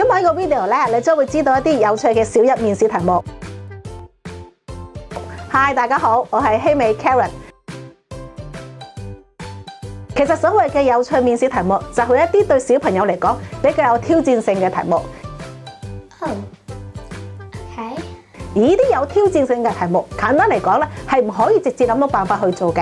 喺個 video 咧，你將會知道一啲有趣嘅小一面試題目。Hi， 大家好，我係希美 Karen。其實所謂嘅有趣面試題目，就係一啲對小朋友嚟講比較有挑戰性嘅題目。 Oh, okay. 而呢啲有挑戰性嘅題目，簡單嚟講咧，係唔可以直接諗到辦法去做嘅。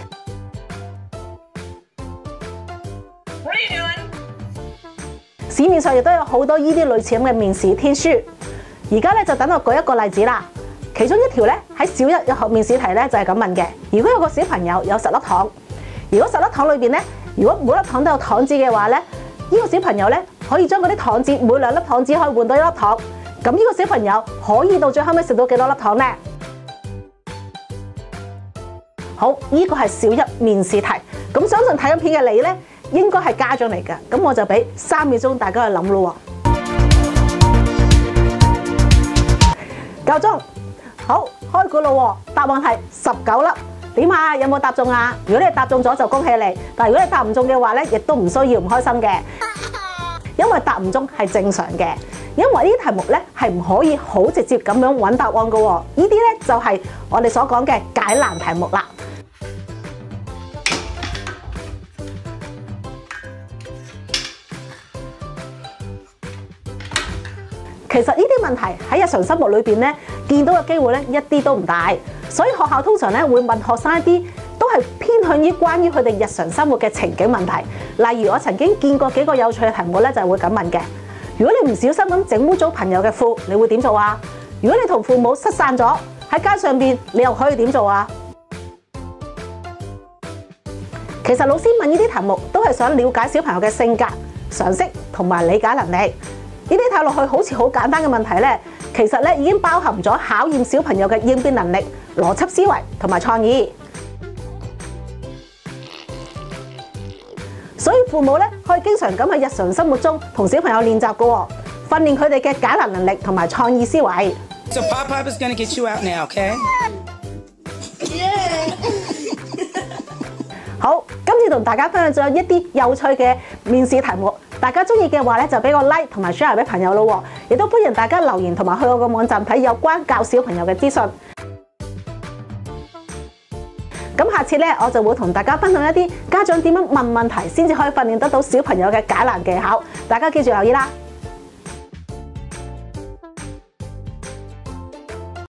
市面上亦都有好多呢啲類似咁嘅面試天書。而家咧就等我舉一個例子啦。其中一條咧喺小一嘅面試題咧就係咁問嘅：如果有個小朋友有10粒糖，如果10粒糖裏邊咧，如果每粒糖都有糖紙嘅話咧，呢個小朋友咧可以將嗰啲糖紙每2粒糖紙可以換到1粒糖。咁呢個小朋友可以到最後尾食到幾多粒糖呢？好，呢個係小一面試題。咁相信睇緊片嘅你咧，應該係家長嚟㗎。咁我就俾3秒鐘大家去諗咯喎。夠鐘，好，開估咯喎。答案係19粒。點啊？有冇答中啊？如果你答中咗就恭喜你，但係如果你答唔中嘅話咧，亦都唔需要唔開心嘅，因為答唔中係正常嘅。因為呢啲題目咧係唔可以好直接咁樣揾答案㗎喎，呢啲咧就係我哋所講嘅解難題目啦。其實呢啲問題喺日常生活裏邊咧見到嘅機會咧一啲都唔大，所以學校通常咧會問學生一啲都係偏向於關於佢哋日常生活嘅情景問題。例如我曾經見過幾個有趣嘅題目咧，就係會咁問嘅。如果你唔小心咁整污糟朋友嘅褲，你會點做啊？如果你同父母失散咗喺街上邊，你又可以點做啊？其實老師問呢啲題目都係想了解小朋友嘅性格、常識同埋理解能力。呢啲睇落去好似好簡單嘅問題咧，其實咧已經包含咗考驗小朋友嘅應變能力、邏輯思維同埋創意。所以父母咧可以經常咁喺日常生活中同小朋友練習㗎喎，訓練佢哋嘅解難能力同埋創意思維。 So Pop is gonna get you out now, okay? Yeah. 好，今次同大家分享咗一啲有趣嘅面試題目，大家中意嘅話咧就俾個 like 同埋 share 俾朋友咯喎，亦都歡迎大家留言同埋去我個網站睇有關教小朋友嘅資訊。咁下次咧，我就會同大家分享一啲家長點樣問問題先至可以訓練得到小朋友嘅解難技巧。大家記住留意啦〜